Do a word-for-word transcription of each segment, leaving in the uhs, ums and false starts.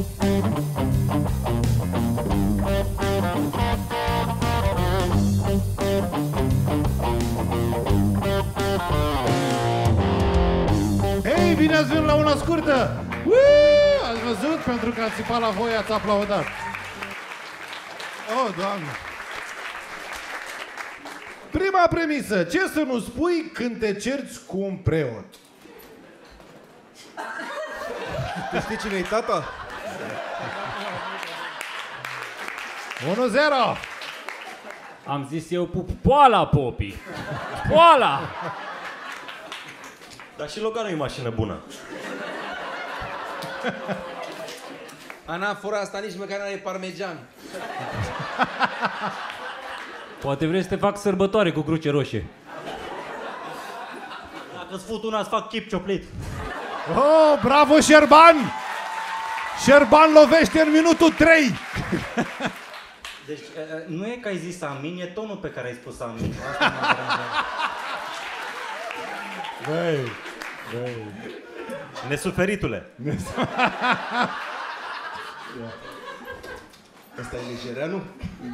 Hei, bine ați venit la una scurtă! Uuu, ați văzut? Pentru că ați țipat la voi, ați aplaudat. Oh, Doamne! Prima premisă. Ce să nu spui când te cerți cu un preot? Tu știi cine-i tata? unu zero! Am zis eu pup poala, Popi. Poala! Dar și Loganul e mașină bună. Anafora asta nici măcar n-are parmegian. Poate vrei să te fac sărbătoare cu cruce roșie. Dacă-ți fut una, îți fac chip cioplit. Oh, bravo, Șerban! Șerban lovește în minutul trei! Deci, nu e că ai zis amin, e tonul pe care ai spus amin. Asta mă deranjează. Băi, băi. Nesuferitule. Ăsta e Lejereanu?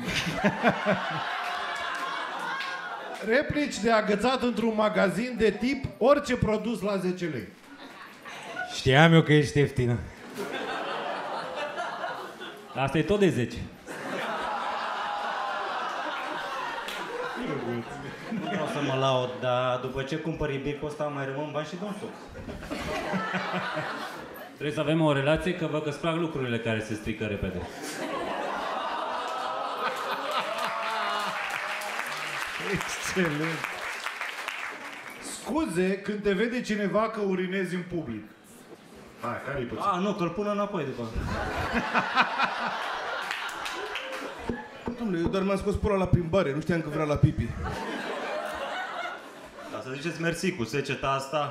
Replici de agățat într-un magazin de tip orice produs la zece lei. Știam eu că ești ieftină. Asta e tot de zece. Nu vreau să mă laud, dar după ce cumpăr ibicul ăsta mai rămân bani și de un suc. Trebuie să avem o relație că vă că-ți plac lucrurile care se strică repede. Excelent! Scuze când te vede cineva că urinezi în public. Hai, care-i puțin? A, nu, că-l pun înapoi după. Dom'le, eu doar m-am scos pula la plimbare, nu știam că vrea la pipi. Dar să ziceți mersi cu seceta asta.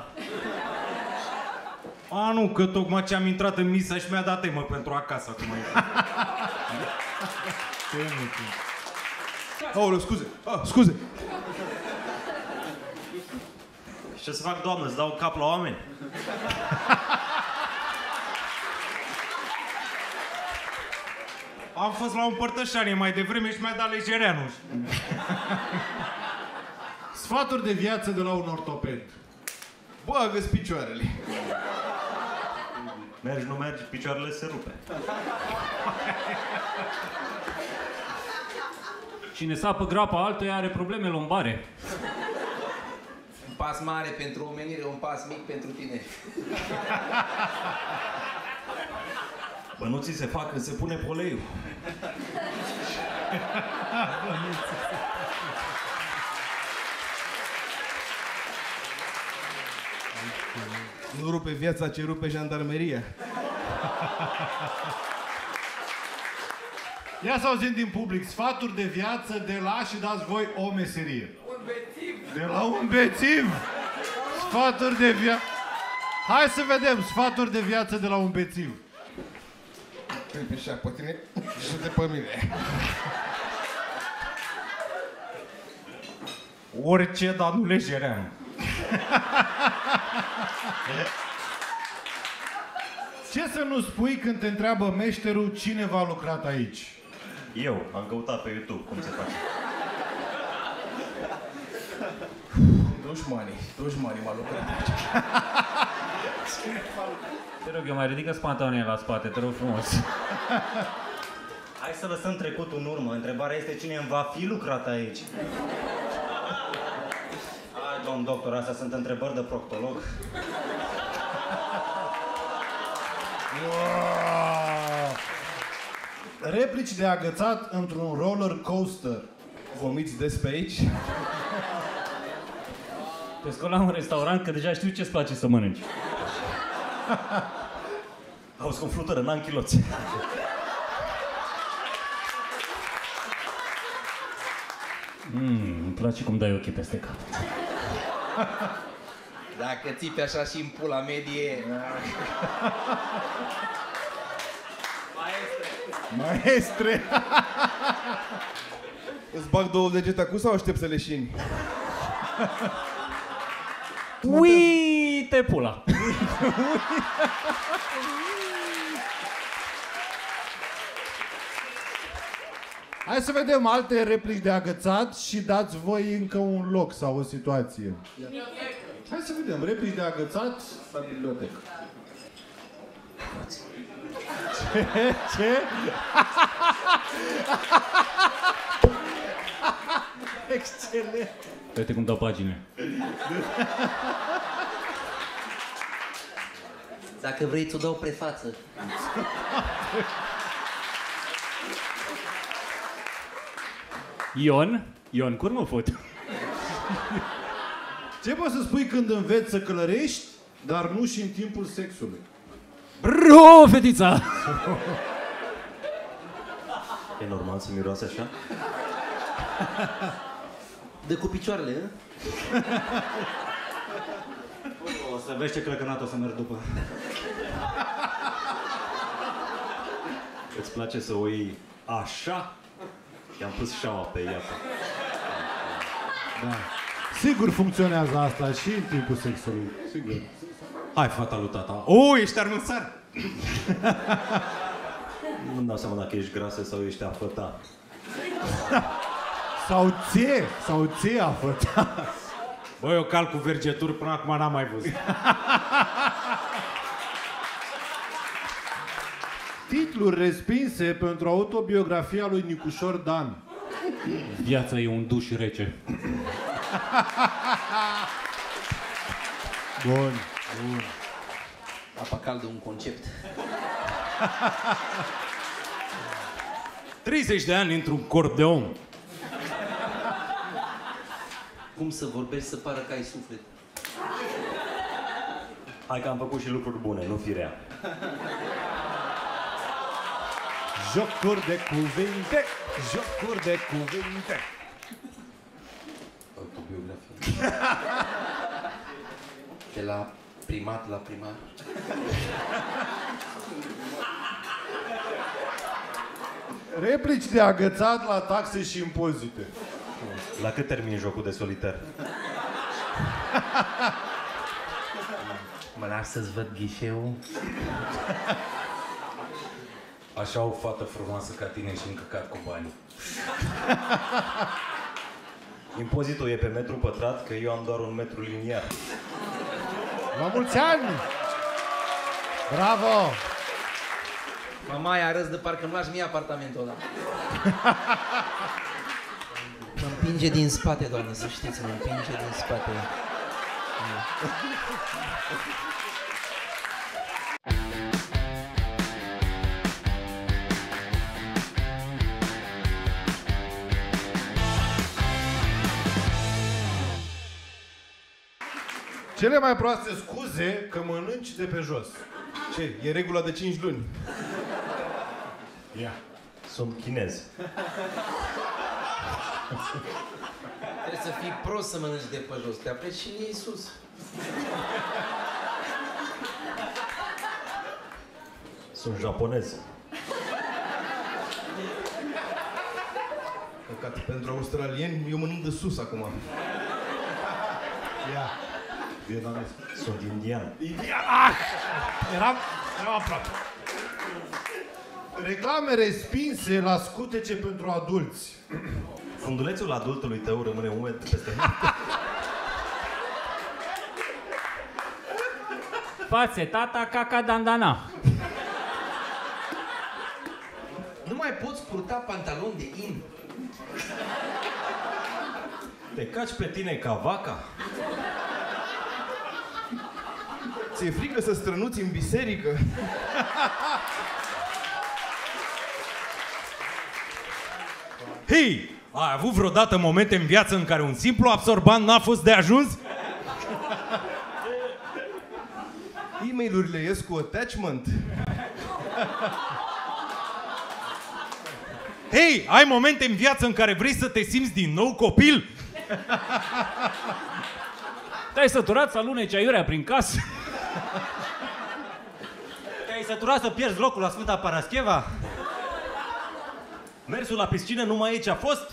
A, nu, că tocmai ce am intrat în misa și mi-a dat temă pentru acasă acum. Aoleu, scuze, ah, scuze. Și ce să fac, doamnă, îți dau cap la oameni? Am fost la o împărtășanie mai devreme și mi-a dat Lejereanu. Sfaturi de viață de la un ortoped. Bagă-ți picioarele. Mergi, nu mergi, picioarele se rupe. Cine sapă grapa altuia are probleme lombare. Un pas mare pentru omenire, un pas mic pentru tine. Bă, nu ți se fac când se pune poleiul. Nu rupe viața ce rupe jandarmeria. Ia să auzim din public sfaturi de viață de la și dați voi o meserie. Un bețiv. De la un bețiv! Sfaturi de viață. Hai să vedem sfaturi de viață de la un bețiv. Pe așa, pe tine și de pe mine. Orice, dar nu Lejereanu. Ce să nu spui când te întreabă meșterul cine v-a lucrat aici? Eu am căutat pe YouTube cum se face. Dușmanii, dușmanii m-a lucrat aici. Te rog, eu mai ridică spantaunii la spate, te rog frumos. Hai să lăsăm trecutul în urmă. Întrebarea este cine îmi va fi lucrat aici. Hai, domn doctor, astea sunt întrebări de proctolog. Wow! Replici de agățat într-un roller coaster. Vomiți des pe aici? Te scol la un restaurant că deja știu ce-ți place să mănânci. Auzi cum flutură, n-am chiloți. Mmm, îmi place cum dai ochii peste cap. Dacă țipi așa și în pula medie... Maestre! Îți bag două degete acum sau aștept să leșini? Uite pula! Hai să vedem alte replici de agățat și dați voi încă un loc sau o situație. Hai să vedem, replici de agățat la bibliotecă. Ce? Ce? Excelent! Uite cum dau pagine. Dacă vrei, ți-o dau prefață. Ion? Ion, cum mă fut? Ce poți să spui când înveți să călărești, dar nu și în timpul sexului? Bro, fetița! E normal să miroase așa? De cu picioarele, hă? O să vezi ce clăcănat o să merg după. Îți place să o iei așa? I-am pus șaua pe ea. Da. Sigur funcționează asta și în timpul sexului. Sigur. Hai, fata lui tata. O, ești armânțar! Nu-mi dau seama dacă ești grasă sau ești afăta. Sau ție, sau ție a făta. Băi, eu calc cu vergeturi până acum n-am mai văzut. Titluri respinse pentru autobiografia lui Nicușor Dan. Viața e un duș rece. Bun, bun. Apa caldă, un concept. treizeci de ani într-un corp de om. Cum să vorbești să pară că ai suflet? Hai că am făcut și lucruri bune, nu fi rea. Jocuri de cuvinte, jocuri de cuvinte. Autobiografie. De la primat la primar. Replici de agățat la taxe și impozite. La cât termini jocul de solitar? Mă las să-ți văd ghișeul. Așa o fată frumoasă ca tine și încăcat cu banii. Impozitul e pe metru pătrat, că eu am doar un metru liniar. La mulți ani! Bravo! Mamaia râs de parcă îmi lași mie apartamentul ăla. Mă împinge din spate, doamne, să știți, mă împinge din spate. Cele mai proaste scuze că mănânci de pe jos. Ce? E regula de cinci luni. Ia. Sunt chinez. Trebuie să fii prost să mănânci de pe jos, te apleci și iei sus. Sunt japonez. Păcat, pentru australieni, eu mănânc de sus acum. Ia. Vietnamez. Sunt indian. Ah! Eram, eram aproape. Reclame respinse la scutece pentru adulți. Fundulețul adultului tău rămâne umed peste noapte. Fațe, tata, caca, dandana. Nu mai poți purta pantaloni de in. Te caci pe tine ca vaca? Ți-e frică să strănuți în biserică? Hei! Ai avut vreodată momente în viață în care un simplu absorbant n-a fost de ajuns? E-mail-urile ies cu attachment. Hei! Ai momente în viață în care vrei să te simți din nou copil? Te-ai săturat să aluneci aiurea prin casă? Te-ai săturat să pierzi locul la Sfânta Parascheva? Mersul la piscină nu mai e ce a fost?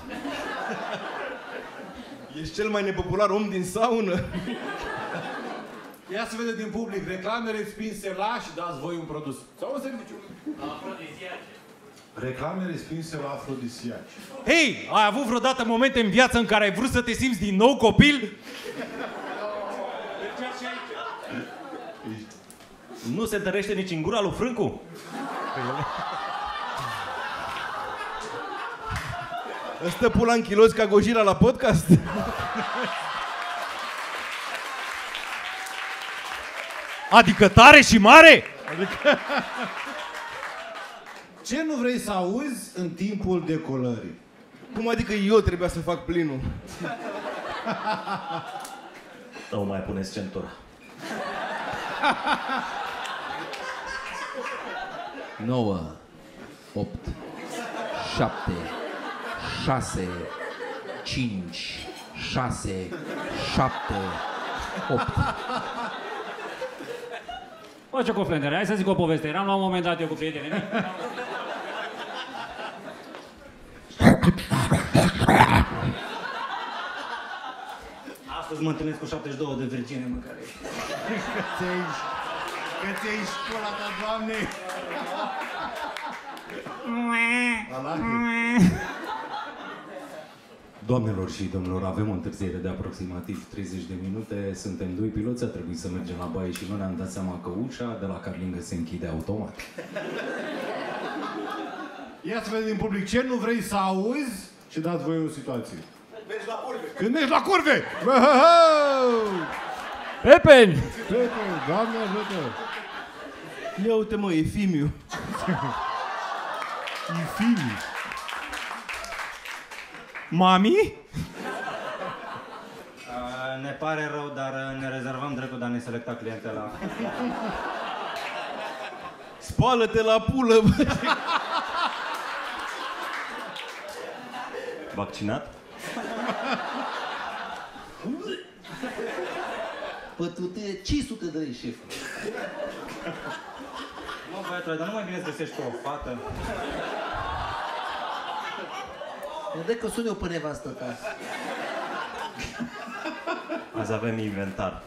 Ești cel mai nepopular om din saună. Ia să vede din public reclame respinse la și dați voi un produs. Sau un serviciu. Reclame respinse la afrodisiaci. Hei, ai avut vreodată momente în viață în care ai vrut să te simți din nou copil? Nu se dărește nici în gura lui Frâncu? Stă pula în chiloți ca Gojira la podcast? Adică tare și mare? Adică... Ce nu vrei să auzi în timpul decolării? Cum adică eu trebuia să fac plinul? Nu mai puneți centura. nouă, opt, șapte, șase, cinci, șase, șapte, opt. Face o conflendere, hai să zic o poveste. Eram la un moment dat eu cu prietenii mei. Astăzi mă întâlnesc cu șaptezeci și două de virgine, măcar. Că ți-ai... Că ți-ai școala ta, Doamne! Doamnelor și domnilor, avem o întârziere de aproximativ treizeci de minute. Suntem doi piloți, a trebuit să mergem la baie și nu ne-am dat seama că ușa de la carlingă se închide automat. Ia să vedem din public ce nu vrei să auzi și dați voi o situație. Mergi la curve. Când mergi la curve! Pepeni! Pepeni, Doamne ajută! Ia uite mă, e Fimiu. E Fimiu. Mami? Uh, ne pare rău, dar ne rezervăm dreptul de a ne selecta clientela. Spală-te la pulă, bă. Vaccinat? Păi tu te... cinci sute de lei, șef. Mă, băiatule, dar nu mai bine să găsești o fată? Dă că sun eu pe nevastă ta. Azi avem inventar.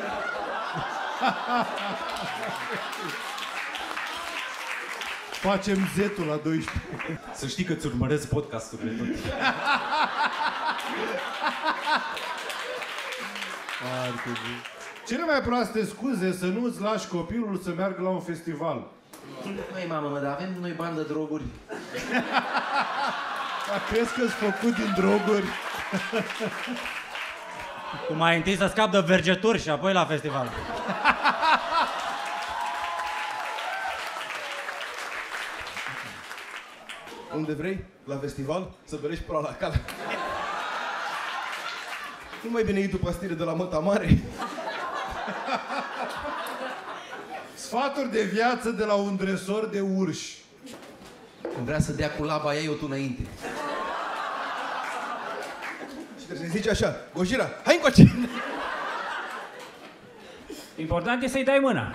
Facem zetul la doisprezece. Să știi că îți urmăresc podcasturile tot. Cele mai proaste scuze să nu-ți lași copilul să meargă la un festival. Măi, mamă, mă, dar avem noi bani de droguri. Dar crezi că-s făcut din droguri? Tu mai întâi să scap de vergeturi și apoi la festival. Unde vrei? La festival? Să berești pula la cal. Nu mai bine iei tu pastile de la Măta Mare? Sfaturi de viață de la un dresor de urși. Când vrea să dea cu laba, ia-i-o tu înainte. Și trebuie să-i zici așa, Gojira, hai încoace! Important e să-i dai mâna.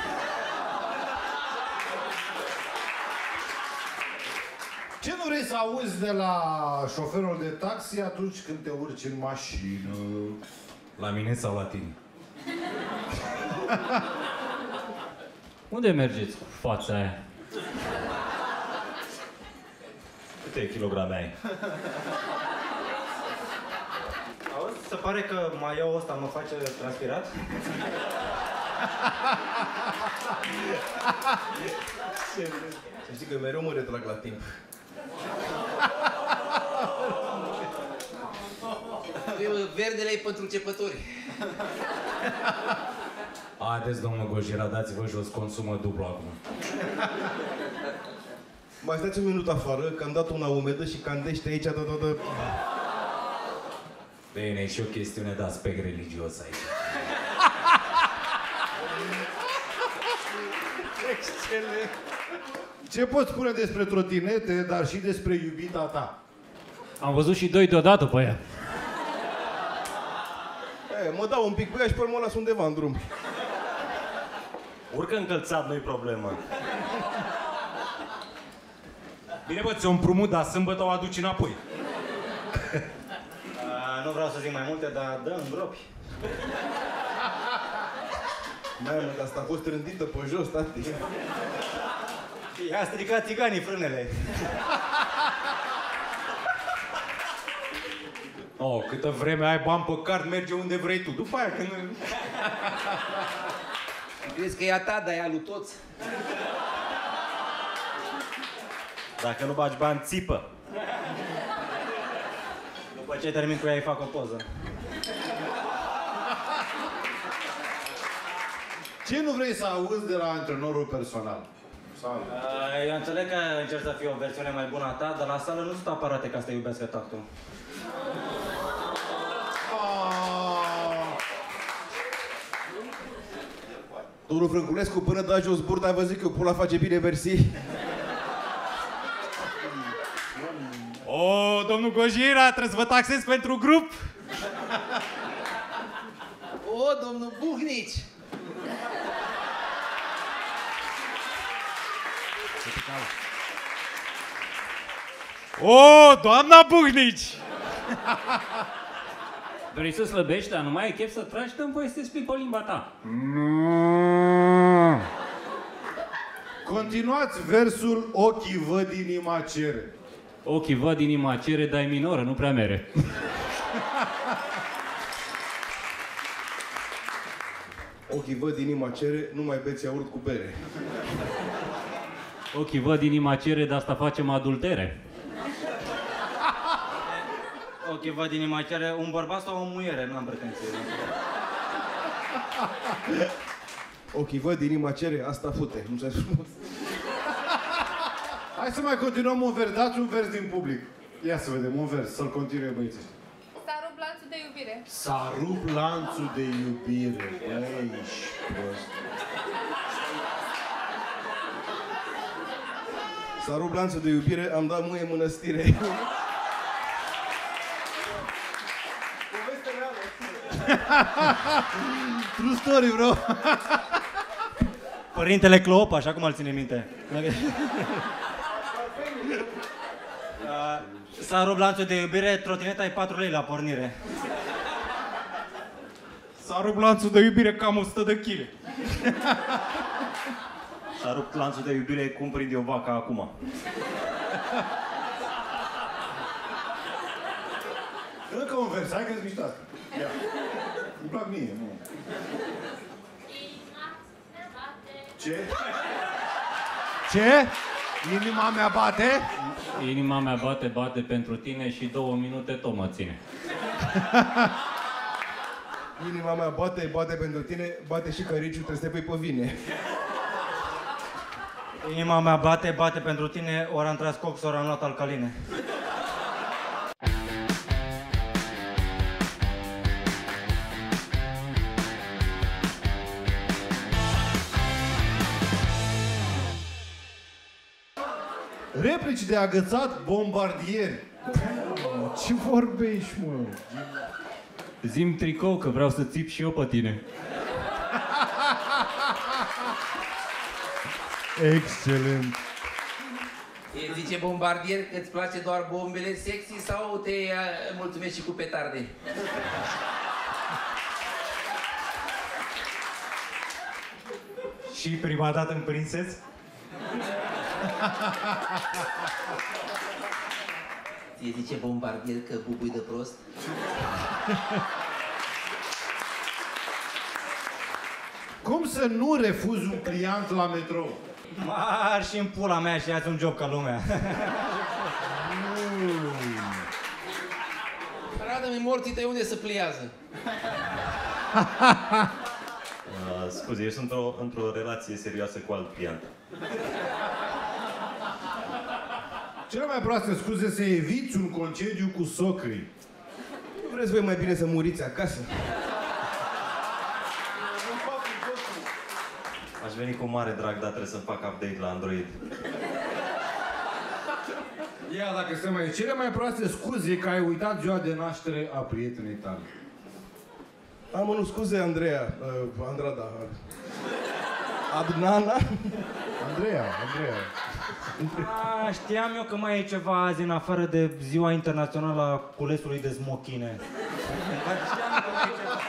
Ce nu vrei să auzi de la șoferul de taxi atunci când te urci în mașină? La mine sau la tine? Unde mergeți cu fața aia? Câte kilograme ai? Auzi, se pare că maioul ăsta mă face transpirat? Să știi că mereu mă retrag la timp. Verdele e pentru începători. Haideți, domnul Gojira, dați-vă jos, consumă dublu acum. Mai stați un minut afară, că am dat una umedă și candește aici, da, da, da. Bine, e și o chestiune de aspect religios aici. Excelent! Ce poți spune despre trotinete, dar și despre iubita ta? Am văzut și doi deodată pe ea. E, mă dau un pic pe ea și pe urmă o las undeva în drum. Urcă încălțat, nu-i problemă. Bine, bă, ți-o împrumut, dar sâmbătă o aduci înapoi. Uh, nu vreau să zic mai multe, dar dă în gropi. Mai mă, dar asta a fost rândită pe jos, tati. I-a stricat țiganii frânele. Oh, câtă vreme ai bani pe card, merge unde vrei tu. După aia când... Crezi că e a ta, dar e a lui toți? Dacă nu bagi bani, țipă. După ce termin cu ea, îi fac o poză. Ce nu vrei să auzi de la antrenorul personal? Sau... Eu înțeleg că încerci să fie o versiune mai bună a ta, dar la sală nu sunt aparate ca să te iubească tactul. Domnul Frânculescu, până da jos burta, vă zic eu, pula face bine versii. Oh, domnul Gojira, trebuie să vă taxez pentru grup. O, domnul Buhnici! Oh, doamna Buhnici! Vrei să slăbești, dar nu mai ai chef să tragi, dă-mi voie să te explic pe limba ta. Continuați versul ochii văd, inima cere. Ochii văd, inima cere, dai minoră, nu prea mere. Ochii văd, inima cere, nu mai beți iaurt cu bere. Ochii văd, inima cere, de asta facem adultere. Ok, văd inima cere, un bărbat sau o muiere, n-am pretenție. Ochii văd, inima cere, asta fute. Nu se frumos. Hai să mai continuăm un vers, dați un vers din public. Ia să vedem, un vers, să-l continue băieții. S-a rupt lanțul de iubire. S-a rupt lanțul de iubire. Băi, ești prost. S-a rupt lanțul de iubire, am dat muie în mănăstire. True story, bro. Părintele Cleopa, așa cum îl ține minte. S-a rupt lanțul de iubire, trotineta e patru lei la pornire. S-a rupt lanțul de iubire, cam o sută de chile. S-a rupt lanțul de iubire, cum prind eu vaca acum. Încă un vers, hai că-ți mișto asta. Ia. Îmi plac mie, nu. Ce? Ce? Inima mea bate? Inima mea bate, bate pentru tine și două minute tot mă ține. Inima mea bate, bate pentru tine, bate și căriciul, trebuie să te pui pe vine. Inima mea bate, bate pentru tine, ori am tras cox, ori am luat alcaline. Replici de agățat, bombardieri. Ce vorbești, mă? Zi-mi tricou că vreau să țip și eu pe tine. Excelent. E zice bombardier că îți place doar bombele sexy sau te uh, mulțumești și cu petarde? Și prima dată în prinses? Ție zice bombardier că bubui de prost? Cum să nu refuzi un client la metrou? Marși în pula mea și ia-ți un job ca lumea. Arată-mi morții tăi unde se pliază. Uh, scuze, eu sunt într-o, într-o relație serioasă cu alt client. Cele mai proaste scuze să eviți un concediu cu socrii. Nu vreți voi mai bine să muriți acasă? Aș veni cu mare drag, dar trebuie să fac update la Android. Ia, dacă se mai... Cele mai proaste scuze că ai uitat ziua de naștere a prietenei tale. Am nu scuze, Andreea. Uh, Andrada. Adnana. Andreea, Andreea. A, știam eu că mai e ceva azi în afară de ziua internațională a culesului de smochine. Știam că mai e ceva.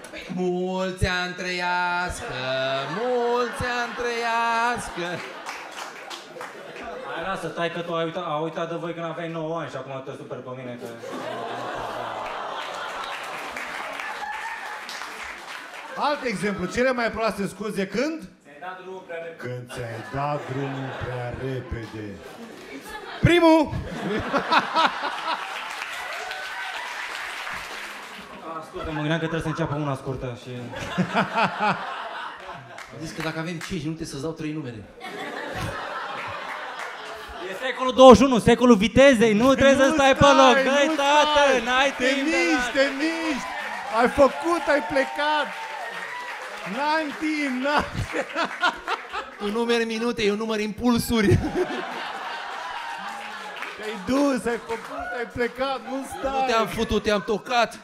Mulți ani trăiască, mulți ani trăiască. lasă, tai că tu ai uitat, a uitat de voi când aveai nouă ani și acum te super pe mine că... Alt exemplu, cele mai proaste scuze când? Ți-ai dat drumul prea repede. Când ți-ai dat drumul prea repede. Primul! Ascultă, mă gândeam că trebuie să înceapă una scurtă și... Am zis că dacă avem cinci minute să-ți dau trei numere. E secolul douăzeci și unu, secolul vitezei, nu trebuie Nu să stai pe stai, loc. nu Dă-i, tată, stai. n-ai Te timp de miști, la- te miști! Ai făcut, ai plecat! N-am timp, n-am... Un număr minute, e un număr impulsuri. Te-ai dus, ai făcut, ai plecat, nu stai! Nu te-am futut, te-am tocat.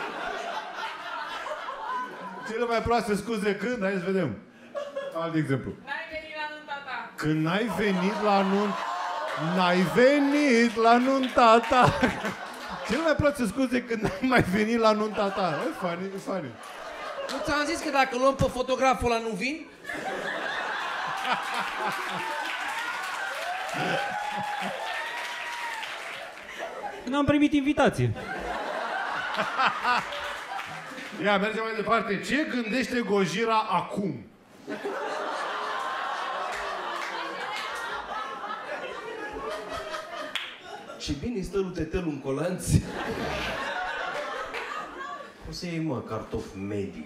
Cele mai proaste scuze când? Hai să vedem. Alt exemplu. N-ai venit la nunta ta. Când n-ai venit la nunta... N-ai venit la nunta ta. Cele mai proaste scuze când n-ai mai venit la nunta ta. E funny, e funny. Nu ți-am zis că dacă luăm pe fotograful ăla nu vin? N-am primit invitație. Ia, mergem mai departe. Ce gândește Gojira acum? Ce bine stă lui Tetelul în colanți. Cum să iei, mă, cartofi medii?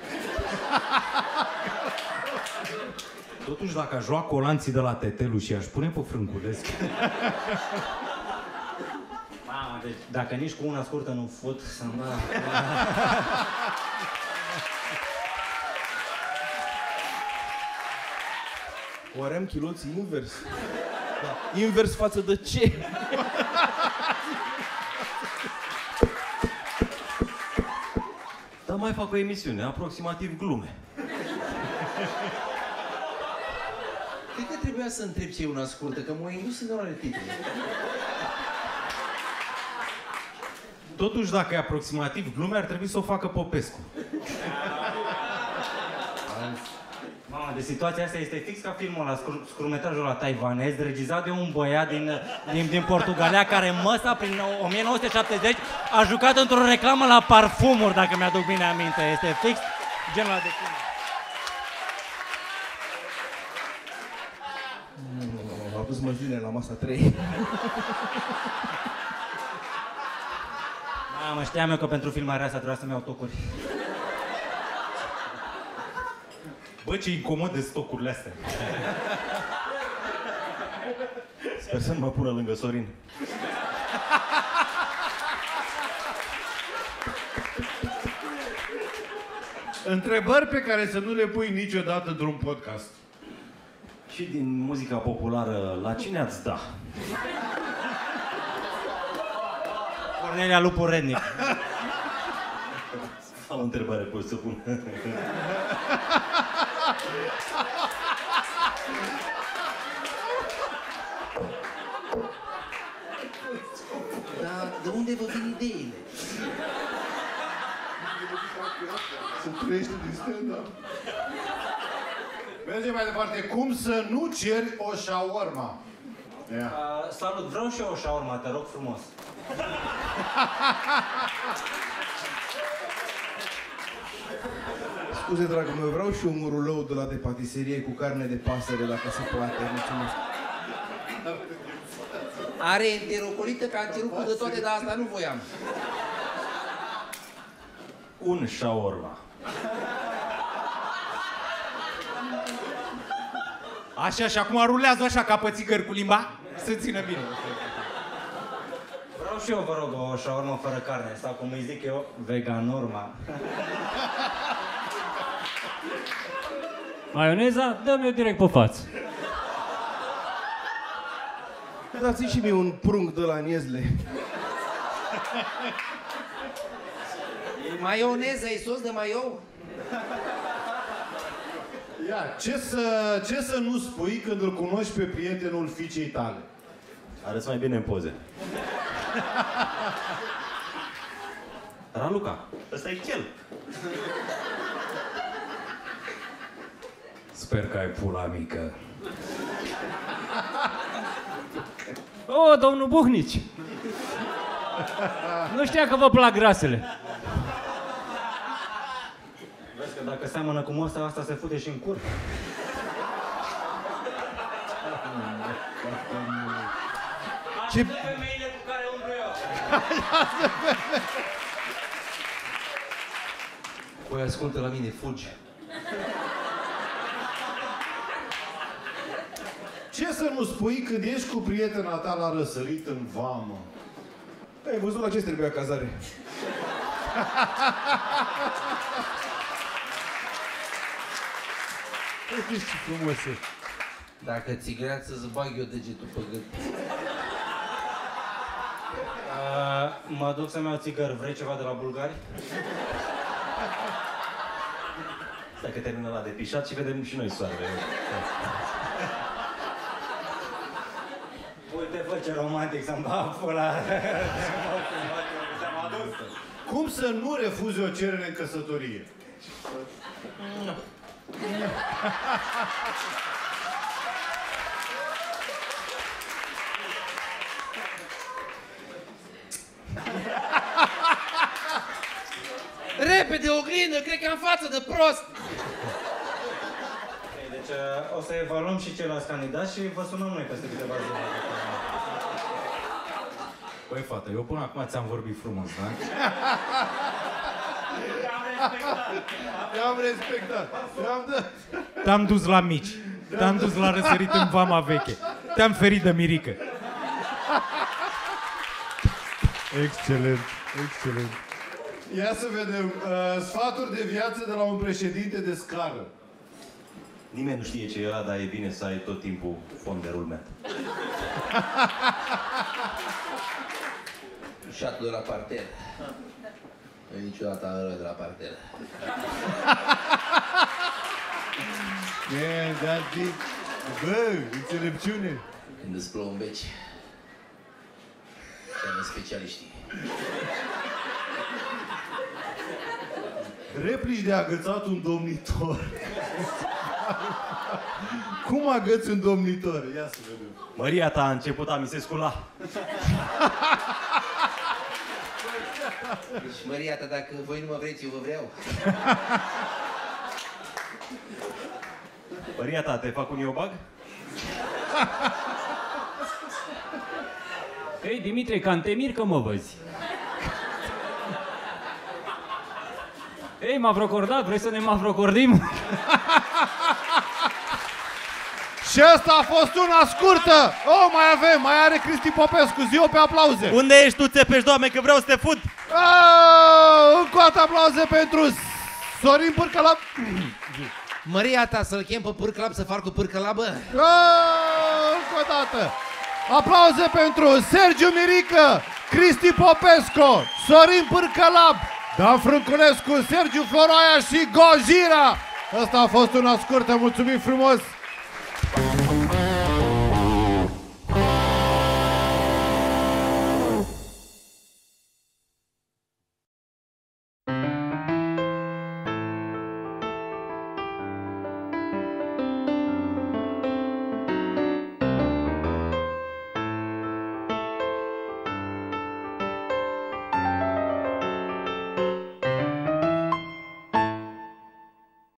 Totuși, dacă aș lua colanții de la Tetelu și aș pune pe Frânculescu... Mamă, deci dacă nici cu una scurtă nu fut, să-mi da... Oare am chiloții invers? Da. Invers față de ce? Dar mai fac o emisiune, aproximativ glume. Cred că trebuia să întreb ce e una scurtă, că m-a indus în orele titlul. Totuși, dacă e aproximativ glume, ar trebui să o facă Popescu. Mamă, de situația asta este fix ca filmul ăla, scur scurtmetrajul ăla taiwanez, regizat de un băiat din, din, din Portugalia, care măsa prin o mie nouă sute șaptezeci a jucat într-o reclamă la parfumuri, dacă mi-aduc bine aminte. Este fix genul ăla de film. Am pus măsline la masa trei. Mamă, știam eu că pentru filmarea asta trebuia să-mi iau tocuri. Bă, ce incomod de stocurile astea. Sper să nu mă pună lângă Sorin. Întrebări pe care să nu le pui niciodată într-un podcast. Și din muzica populară, la cine ați da? Cornelia Lupu Rednic. Am o întrebare, poți să pun? Dar de unde vă vin ideile? Se trăiește din stand-up. Mergem mai departe. Cum să nu ceri o shawarma? Ia. Uh, salut, vreau și eu o shawarma, te rog frumos. Scuze, dragul meu, vreau și un rulou de la de patiserie cu carne de pasăre, dacă se poate. Mulțumesc. Are enterocolită ca încercul de toate, dar asta nu voiam. Un shawarma. Așa, și acum rulează așa ca pe țigări cu limba, să țină bine. Vreau și eu, vă rog, o shawarma fără carne, sau cum îi zic eu, veganorma. Maioneza, dă-mi eu direct pe față. Dați și mie un prunc de la Niezle. E maioneză, e sos de maio? Ia, ce să, ce să nu spui când îl cunoști pe prietenul fiicei tale? Arăți mai bine în poze. Raluca, ăsta e chel. Sper că ai pula mică. O, domnul Buhnici! Nu știa că vă plac grasele. Vezi că dacă seamănă cu măsa, asta se fute și în cur. Ce... femeile cu care umblu eu. Păi ascultă la mine, fugi. Ce să nu spui când ești cu prietena ta la răsărit în vamă? Ai văzut la ce trebuia cazare? Uite ce frumos e. Dacă ți grea să-ți bag eu degetul pe gât. Uh, mă duc să-mi iau țigări. Vrei ceva de la bulgari? Dacă termină la de pișat și vedem și noi soarele. Uite, fă ce romantic să-mi bag pula. Cum să nu refuzi o cerere în căsătorie? Repede, oglindă, cred că am față de prost! Deci o să evaluăm și ceilalți candidați și vă sunăm noi peste câteva zile. Păi, fată, eu până acum ți-am vorbit frumos, da? Te-am respectat. Te-am dat. Te-am dus la mici. Te-am dus la răsărit în vama veche. Te-am ferit de mirică. Excelent, excelent. Ia să vedem. Uh, sfaturi de viață de la un președinte de scară. Nimeni nu știe ce e ăla, dar e bine să ai tot timpul fond de rulment. Șatul de la parter. Nu e niciodată ăla de la parter. Man, that deep. Bă, înțelepciune. Când îți plombeci, cheamă specialiștii. Replici de agățat un domnitor. Cum agăți un domnitor? Ia să vedem. Măria ta a început a mi se scula. Deci, Maria ta, dacă voi nu mă vreți, eu vă vreau. Măria ta, te fac un iobag? Ei, Dimitrie, cam te mir că mă văzi. Ei, mavrocordat, vrei să ne mavrocordim? Și asta a fost una scurtă! Oh, mai avem, mai are Cristi Popescu, zi-o pe aplauze! Unde ești tu, țepești, Doamne, că vreau să te fut? Oh, încă o dată aplauze pentru Sorin Pârcălab. Maria ta, să-l chem pe Pârcălab să fac cu Pârcălabă? Oh, încă o dată! Aplauze pentru Sergiu Mirică, Cristi Popescu, Sorin Pârcălab, Dan Frânculescu, Sergiu Floroaia și Gojira! Asta a fost una scurtă, mulțumim frumos!